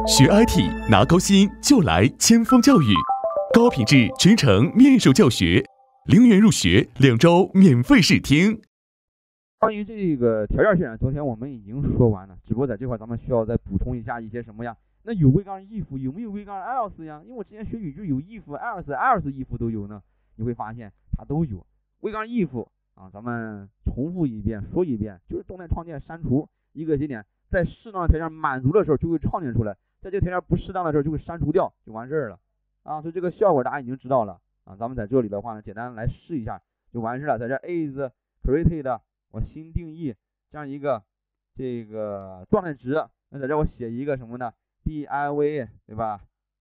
学 IT 拿高薪就来千锋教育，高品质全程面授教学，0元入学，2周免费试听。 关于这个条件渲染，昨天我们已经说完了，只不过在这块咱们需要再补充一下一些什么呀？那有谓杠 if 有没有谓杠 else 呀？因为我之前学语句有 if else if 都有呢，你会发现它都有。谓杠 if 啊，咱们重复一遍说一遍，就是动态创建删除一个节点，在适当的条件满足的时候就会创建出来，在这个条件不适当的时候就会删除掉，就完事儿了啊。所以这个效果大家已经知道了啊。咱们在这里的话呢，简单来试一下就完事了。在这 is created 我新定义这样一个这个状态值，那在这我写一个什么呢 ？div 对吧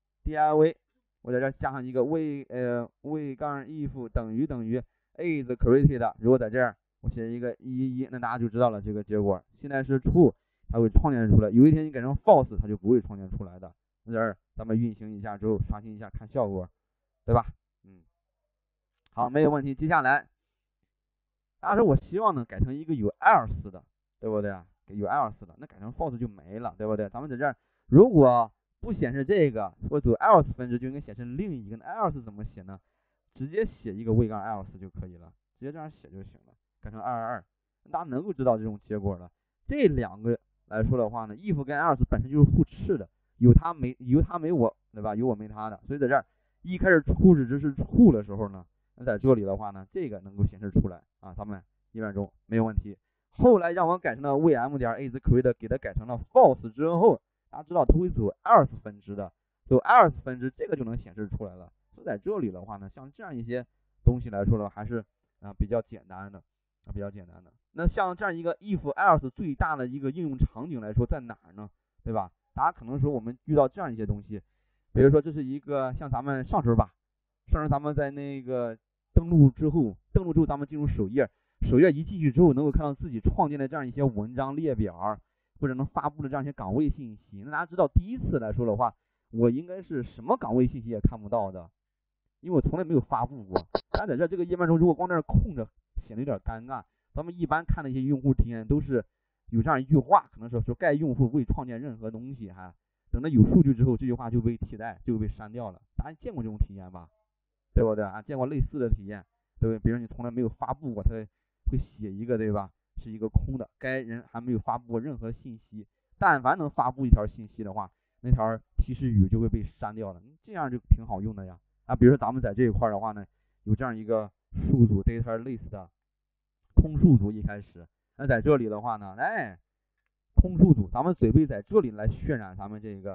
？div 我在这加上一个谓杠 if 等于is created， 如果在这儿我写一个111，那大家就知道了这个结果。现在是 true， 它会创建出来。有一天你改成 false， 它就不会创建出来的。在这儿咱们运行一下之后，刷新一下看效果，对吧？好，没有问题。接下来，大家说我希望呢改成一个有 else 的，对不对啊？有 else 的，那改成 false 就没了，对不对？咱们在这儿如果不显示这个，或者走 else 分支，就应该显示另一个。那 else 怎么写呢？直接写一个谓杠 else 就可以了，直接这样写就行了，改成222，大家能够知道这种结果了。这两个来说的话呢 ，if 跟 else 本身就是互斥的，有他没我，对吧？有我没他的，所以在这儿一开始初始值是 true 的时候呢，那在这里的话呢，这个能够显示出来啊，咱们页面中没有问题。后来让我改成了 vm 点 is created， 给它改成了 false 之后，大家知道它会走 else 分支的，走 else 分支这个就能显示出来了。所以在这里的话呢，像这样一些东西来说呢，还是比较简单的。那像这样一个 if else 最大的一个应用场景来说在哪儿呢？对吧？大家可能说我们遇到这样一些东西，比如说这是一个像咱们上周咱们在那个登录之后咱们进入首页一进去之后能够看到自己创建的这样一些文章列表，或者能发布的这样一些岗位信息。那大家知道第一次来说的话，我应该是什么岗位信息也看不到的，因为我从来没有发布过。但在这个页面中，如果光在这空着，显得有点尴尬。咱们一般看的一些用户体验都是有这样一句话，可能说该用户未创建任何东西等到有数据之后，这句话就被替代，就被删掉了。大家见过这种体验吧？对不对啊？见过类似的体验，对不对？比如你从来没有发布过，他会写一个，对吧？是一个空的，该人还没有发布过任何信息。但凡能发布一条信息的话，那条提示语就会被删掉了。这样就挺好用的呀。比如说咱们在这一块的话呢，有这样一个数组 data list 的空数组一开始，那在这里的话呢，空数组咱们准备在这里来渲染咱们这个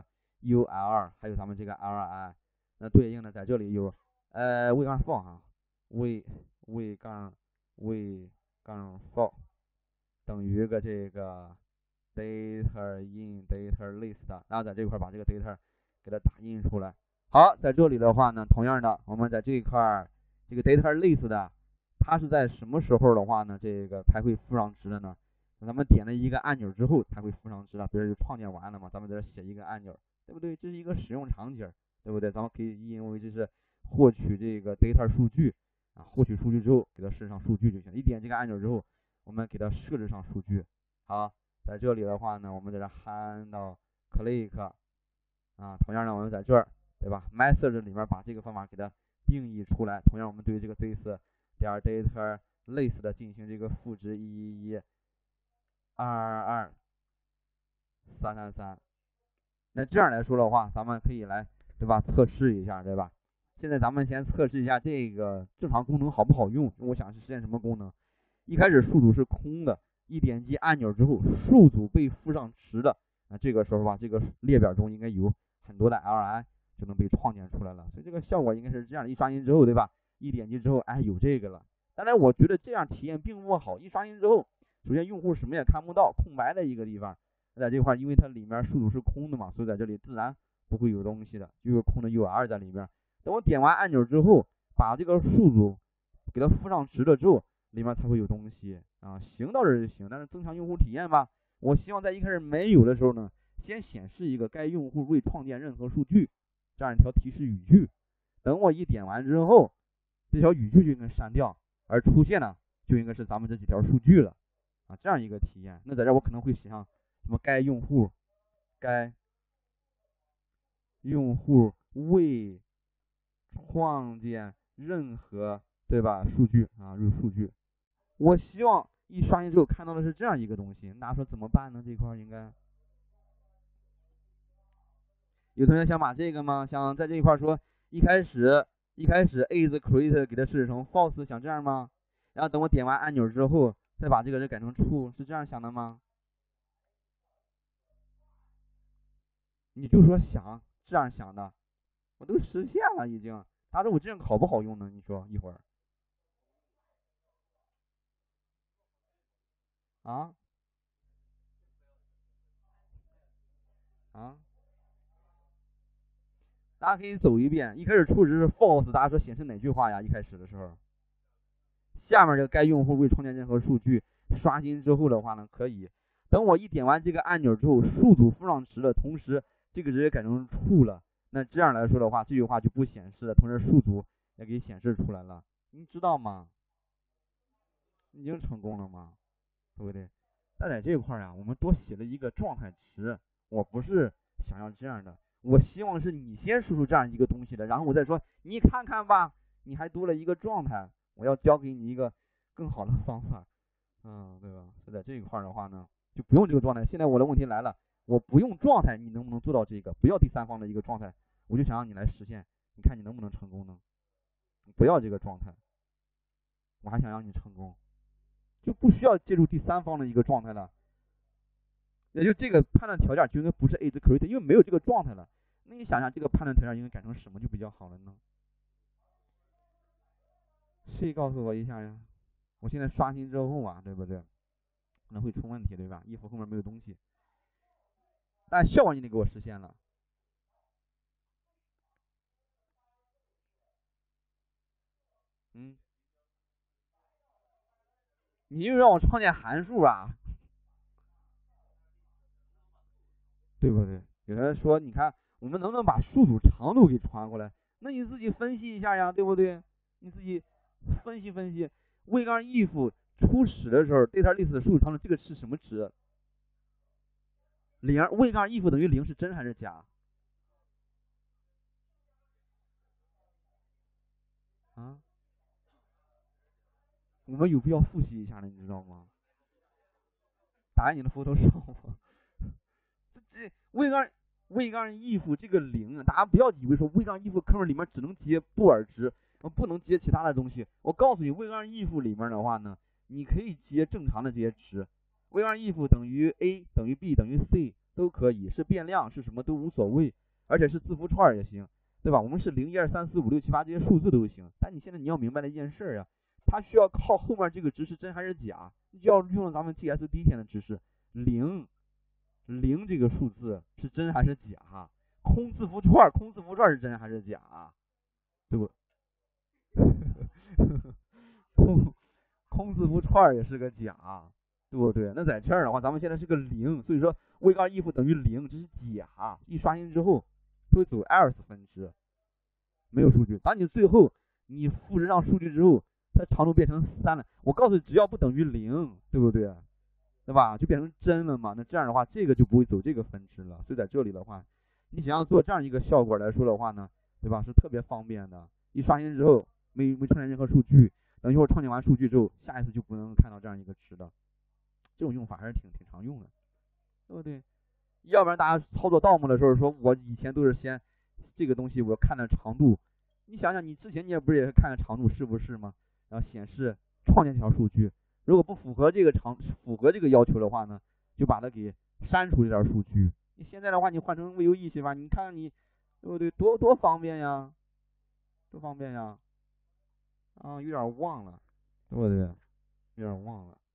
ul 还有咱们这个 li， 那对应的在这里有谓杠 for 谓杠 for 等于个这个 data in data list， 然后在这块把这个 data 给它打印出来。好，在这里的话呢，同样的，我们在这一块这个 data list 的，它是在什么时候的话呢，这个才会附上值的呢？咱们点了一个按钮之后才会附上值的，比如就创建完了嘛，咱们在这写一个按钮，对不对？这是一个使用场景，对不对？咱们可以因为这是获取这个 data 数据获取数据之后给它设上数据就行。一点这个按钮之后，我们给它设置上数据。好，在这里的话呢，我们在这 handle click 同样的我们在这儿，对吧 ？message 里面把这个方法给它定义出来。同样我们对这个 this 点 data list 的进行这个赋值111、222、333。那这样来说的话，咱们可以来，对吧？测试一下，对吧？现在咱们先测试一下这个正常功能好不好用。我想是实现什么功能？一开始数组是空的，一点击按钮之后，数组被附上值的，那这个时候吧，这个列表中应该有很多的 li 就能被创建出来了。所以这个效果应该是这样，一刷新之后，对吧？一点击之后，有这个了。当然，我觉得这样体验并不好。一刷新之后，首先用户什么也看不到，空白的一个地方。在这块，因为它里面数组是空的嘛，所以在这里自然不会有东西的，就有空的 URL 在里面。等我点完按钮之后，把这个数组给它附上值了之后，里面才会有东西行到这就行。但是增强用户体验吧，我希望在一开始没有的时候呢，先显示一个该用户未创建任何数据这样一条提示语句。等我一点完之后，这条语句就应该删掉，而出现呢就应该是咱们这几条数据了这样一个体验。那在这我可能会写上什么该用户该用户未创建任何，对吧？数据啊，入数据。我希望一刷新之后看到的是这样一个东西，大家说怎么办呢？这块应该有同学想把这个吗？想在这一块说一开始 is create 给它设置成 false， 想这样吗？然后等我点完按钮之后，再把这个人改成 true， 是这样想的吗？你就说想这样想的，我都实现了已经。大家说我这样好不好用呢？你说一会儿啊啊，大家可以走一遍。一开始初值是 false， 大家说显示哪句话呀？一开始的时候，下面这该用户未创建任何数据，刷新之后的话呢，可以等我一点完这个按钮之后，数组附上值了，同时这个值也改成 true 了。那这样来说的话，这句话就不显示了，同时数组也给显示出来了，你知道吗？已经成功了吗？对不对？但在这一块呀，我们多写了一个状态值，我不是想要这样的，我希望是你先输出这样一个东西的，然后我再说你看看吧，你还多了一个状态，我要教给你一个更好的方法，对吧？就在这一块的话呢，就不用这个状态。现在我的问题来了，我不用状态，你能不能做到这个？不要第三方的一个状态，我就想让你来实现，你看你能不能成功呢？不要这个状态，我还想让你成功，就不需要借助第三方的一个状态了。也就这个判断条件就应该不是 is create， 因为没有这个状态了。那你想想这个判断条件应该改成什么就比较好了呢？谁告诉我一下呀？我现在刷新之后啊，对不对？可能会出问题，对吧？if后面没有东西，但效果你得给我实现了。你又让我创建函数啊，对不对？有人说，你看我们能不能把数组长度给传过来？那你自己分析一下呀，对不对？你自己分析分析。位杠 if 初始的时候 data list 的数组长度这个是什么值？0，位杠 if 等于0是真还是假？啊？我们有必要复习一下呢，你知道吗？打开你的 Photoshop。这位杠 if 这个0，大家不要以为说位杠 if 课文里面只能接布尔值，不能接其他的东西。我告诉你，位杠 if 里面的话呢，你可以接正常的这些值。位杠 if 等于 a 等于 b 等于 c 都可以，是变量是什么都无所谓，而且是字符串也行，对吧？我们是0、1、2、3、4、5、6、7、8这些数字都行。但你现在你要明白的一件事呀，它需要靠后面这个值是真还是假，你就要用咱们 TS 第一天的知识，0这个数字是真还是假？空字符串是真还是假？对不？空字符串也是个假，对不对？那在这儿的话，咱们现在是个0，所以说位杠 if 等于0，这是假。一刷新之后，会走 else 分支，没有数据。当你最后你复制上数据之后，它长度变成3了。我告诉你，只要不等于0，对不对？对吧？就变成真了嘛？那这样的话，这个就不会走这个分支了。所以在这里的话，你想要做这样一个效果来说的话呢，对吧？是特别方便的。一刷新之后，没创建任何数据，等一会儿创建完数据之后，下一次就不能看到这样一个值的。这种用法还是挺常用的，对不对？要不然大家操作 DOM 的时候说，我以前都是先这个东西我看的长度，你想想你之前你也不是也是看的长度是不是吗？然后显示创建条数据。如果不符合这个要求的话呢，就把它给删除这条数据。你现在的话，你换成 VUE 去吧，你看看你，对不对？多方便呀，多方便呀！有点忘了，对不对？有点忘了。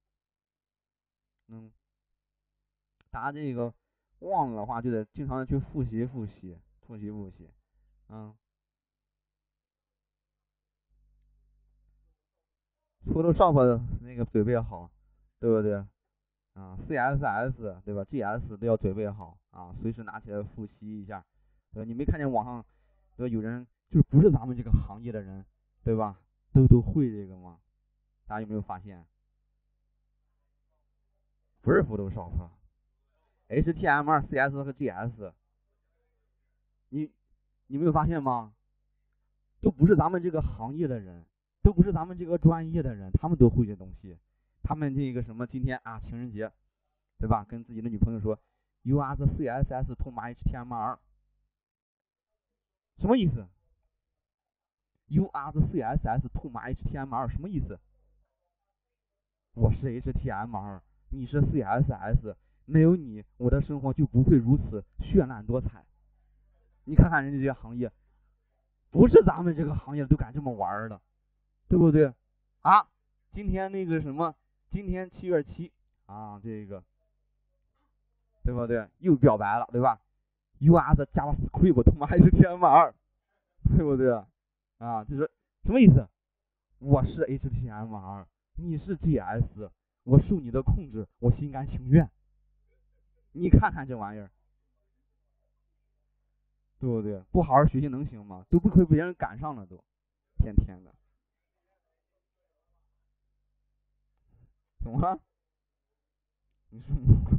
大家这个忘了的话，就得经常的去复习。Photoshop 那个准备好，对不对？CSS 对吧 ？GS 都要准备好随时拿起来复习一下。你没看见网上有人就是不是咱们这个行业的人，对吧？都会这个吗？大家有没有发现？不是 Photoshop，HTML、CS 和 GS。 你没有发现吗？都不是咱们这个行业的人，都不是咱们这个专业的人，他们都会这东西。他们这个什么今天啊情人节，对吧？跟自己的女朋友说 ，You are the CSS to my HTML， 什么意思 ？You are the CSS to my HTML 什么意思？我是 HTML， 你是 CSS， 没有你，我的生活就不会如此绚烂多彩。你看看人家这些行业，不是咱们这个行业都敢这么玩的，对不对？啊，今天那个什么，今天7月7啊，这个，对不对？又表白了，对吧 ？You are the JavaScript to my HTML， 对不对？啊，就是什么意思？我是 HTML， 你是 JS， 我受你的控制，我心甘情愿。你看看这玩意儿，对不对？不好好学习能行吗？都不被别人赶上了都，天天的。怎么了？你说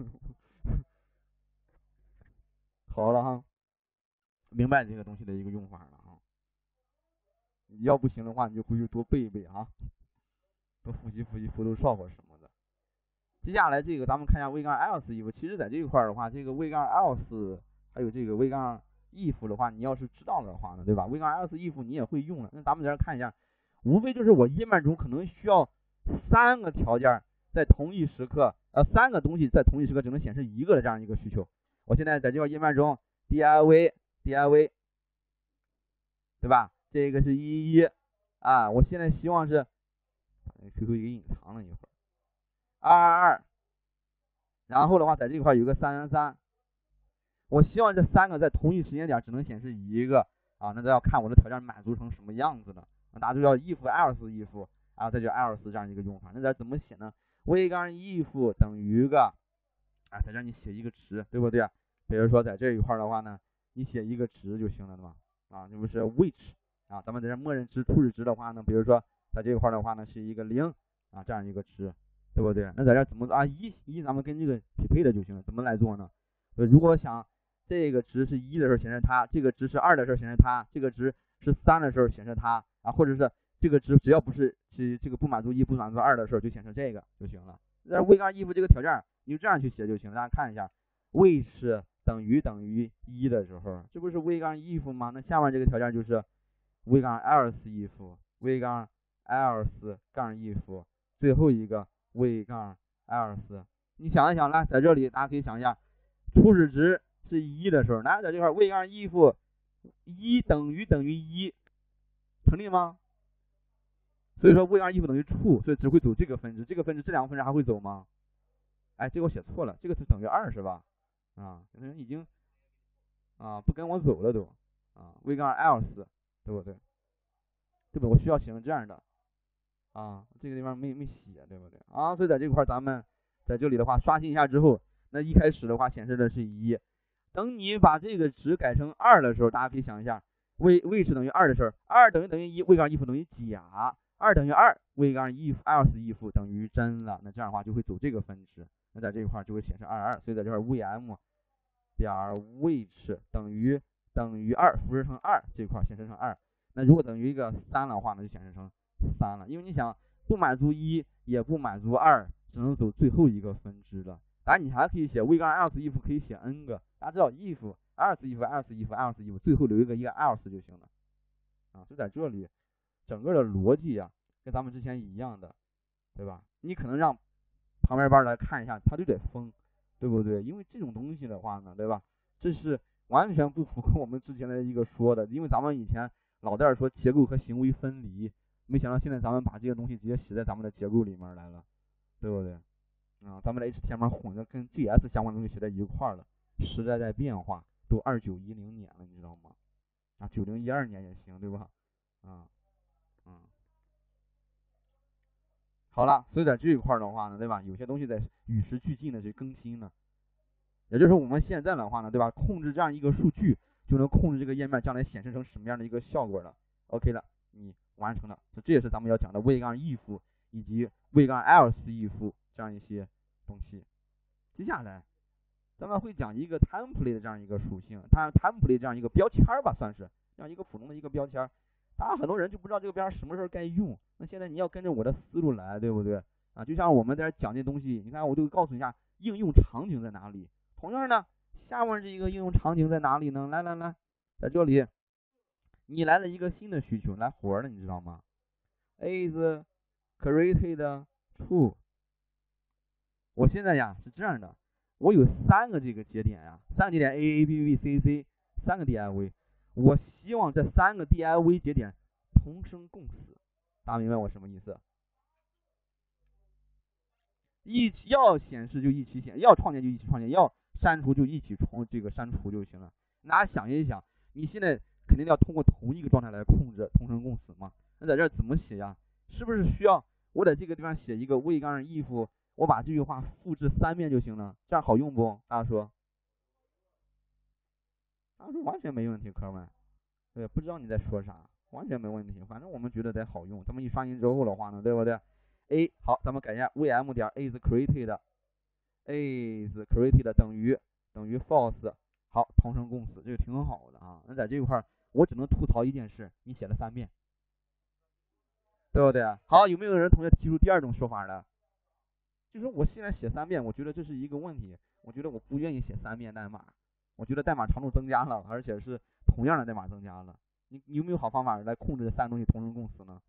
好了哈，明白这个东西的一个用法了啊。要不行的话，你就回去多背一背啊，多复习复习 Photoshop 什么的。接下来这个咱们看一下 v 杠 else if， 其实在这一块的话，这个 v 杠 else 还有这个 v 杠 if 的话，你要是知道的话呢，对吧 ？v 杠 else if 你也会用了。那咱们在这看一下，无非就是我页面中可能需要3个条件在同一时刻，3个东西在同一时刻只能显示一个的这样一个需求。我现在在这个页面中 div， 对吧？这个是11啊，我现在希望是 QQ 给隐藏了一会儿。222，然后的话，在这块有个333，我希望这3个在同一时间点只能显示一个啊，那都要看我的条件满足成什么样子的。大家都要 if else if， 然后再就 else 这样一个用法。那咱怎么写呢 ？v 杠 if 等于个啊，在这你写一个值，对不对？比如说在这一块的话呢，你写一个值就行了，对吧？啊，这不是 which 啊，咱们在这默认值初始值的话呢，比如说在这一块的话呢是一个0啊，这样一个值。对不对？那在这怎么啊？一咱们跟这个匹配的就行了。怎么来做呢？如果想这个值是1的时候显示它，这个值是2的时候显示它，这个值是3的时候显示它啊，或者是这个值只要不是这个不满足1不满足2的时候就显示这个就行了。那 v 杠 if 这个条件你就这样去写就行了。大家看一下 which 等于1的时候，这不是 v 杠 if 吗？那下面这个条件就是 v 杠 else if v 杠 else 杠 if 最后一个v 杠 else， 你想一想来，在这里大家可以想一下，初始值是1的时候，来在这块 v 杠 if 1等于1，成立吗？所以说 v 杠 if 等于 true， 所以只会走这个分支，这个分支这2个分支还会走吗？哎，这个我写错了，这个是等于2是吧？啊，有人已经啊不跟我走了都啊 v 杠 else 对不对？对不对？我需要写成这样的。啊，这个地方没写，对不对？啊，所以在这块咱们在这里的话刷新一下之后，那一开始的话显示的是1，等你把这个值改成2的时候，大家可以想一下 ，which 等于2的时候，2等于1 ，v 杠 if 等于假，2等于2 ，v 杠 if else if 等于真了，那这样的话就会走这个分支，那在这一块就会显示22，所以在这块 vm 点 which 等于2，复制成2，这块显示成2，那如果等于一个3的话，那就显示成3了，因为你想不满足1也不满足2，只能走最后一个分支了。当然你还可以写 v 杠 else if 可以写 n 个，大家知道 if else if else if else if 最后留一个else 就行了啊。就在这里整个的逻辑啊跟咱们之前一样的，对吧？你可能让旁边班来看一下，他就得疯，对不对？因为这种东西的话呢，对吧？这是完全不符合我们之前的一个说的，因为咱们以前老在说结构和行为分离。没想到现在咱们把这些东西直接写在咱们的结构里面来了，对不对？啊，咱们的 HTML 混着跟 JS 相关的东西写在一块了，时代在变化，都2910年了，你知道吗？啊，9012年也行，对吧？啊，好了，所以在这一块的话呢，对吧？有些东西在与时俱进的去更新呢，也就是我们现在的话呢，对吧？控制这样一个数据，就能控制这个页面将来显示成什么样的一个效果了。OK 了，你完成了，这也是咱们要讲的 v 杠 if 以及 v 杠 else if 这样一些东西。接下来咱们会讲一个 template 的这样一个属性，它 template 这样一个标签吧，算是这样一个普通的一个标签。当然很多人就不知道这个标签什么时候该用，那现在你要跟着我的思路来，对不对？啊，就像我们在这讲这东西，你看我就告诉你一下应用场景在哪里。同样呢，下面这一个应用场景在哪里呢？来，在这里，你来了一个新的需求，来活了，你知道吗 ？is created to。我现在呀是这样的，我有3个这个节点呀，3个节点 A、A、B、B、C、C， 3个 div， 我希望这3个 div 节点同生共死。大家明白我什么意思？要显示就一起显，要创建就一起创建，要删除就一起删除就行了。大家想一想，你现在肯定要通过同一个状态来控制同生共死嘛？那在这怎么写呀？是不是需要我在这个地方写一个为杠 if， 我把这句话复制3遍就行了？这样好用不？大家说？大家说完全没问题，哥们。对，不知道你在说啥，完全没问题。反正我们觉得得好用，咱们一刷新之后的话呢，对不对？A 好，咱们改一下 vm 点 is created 等于false， 好，同生共死，这个挺好的啊。那在这一块我只能吐槽一件事，你写了3遍，对不对？好，有没有人同学提出第二种说法的？就是我现在写3遍，我觉得这是一个问题，我觉得我不愿意写3遍代码，我觉得代码长度增加了，而且是同样的代码增加了。你有没有好方法来控制这3个东西同生共死呢？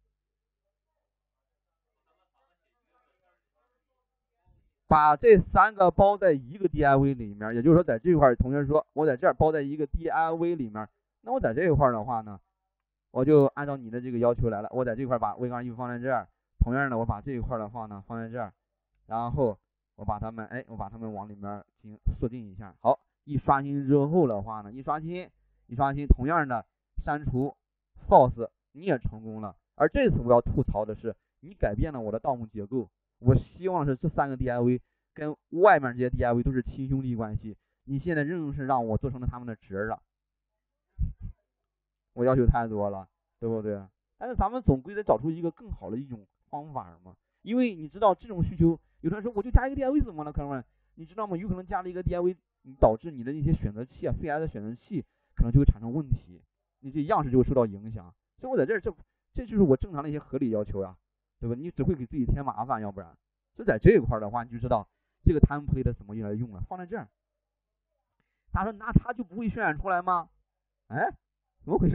把这3个包在一个 div 里面，也就是说在这块同学说我在这儿包在一个 div 里面，那我在这一块的话呢，我就按照你的这个要求来了，我在这块把为杠 if 放在这儿，同样的我把这一块的话呢放在这儿，然后我把它们往里面进行设定一下。好，一刷新之后的话呢，一刷新，同样的删除 false， 你也成功了。而这次我要吐槽的是，你改变了我的盗墓结构。我希望是这3个 div 跟外面这些 div 都是亲兄弟关系，你现在硬是让我做成了他们的侄儿了，我要求太多了，对不对？但是咱们总归得找出一个更好的一种方法嘛，因为你知道这种需求，有的人说我就加一个 div 怎么了，哥们？你知道吗？有可能加了一个 div， 导致你的那些选择器啊 ，CS 选择器可能就会产生问题，你这样式就会受到影响。所以我在这就是我正常的一些合理要求呀。对吧？你只会给自己添麻烦，要不然就在这一块的话，你就知道这个 template 怎么用来用了，放在这儿。他说那它就不会渲染出来吗？哎，怎么回事？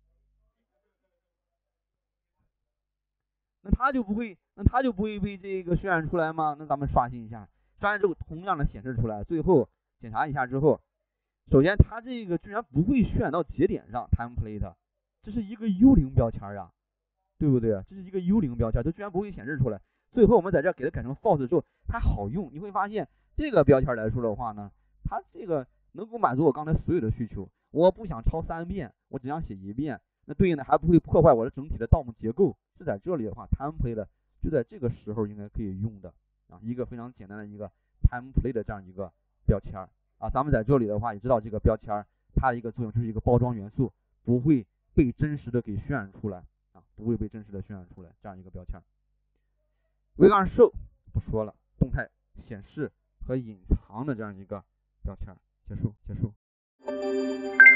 那它就不会被这个渲染出来吗？那咱们刷新一下，刷新之后同样的显示出来。最后检查一下之后，首先它这个居然不会渲染到节点上 template， 这是一个幽灵标签呀。对不对？这是一个幽灵标签，它居然不会显示出来。最后我们在这给它改成 false 之后，它好用。你会发现这个标签来说的话呢，它这个能够满足我刚才所有的需求。我不想抄3遍，我只想写1遍，那对应的还不会破坏我的整体的盗墓结构。是在这里的话 ，template 就在这个时候应该可以用的啊，一个非常简单的一个 template 的这样一个标签啊。咱们在这里的话也知道这个标签它的一个作用就是一个包装元素，不会被真实的给渲染出来。不会被真实的渲染出来，这样一个标签。为杠受不说了，动态显示和隐藏的这样一个标签。结束。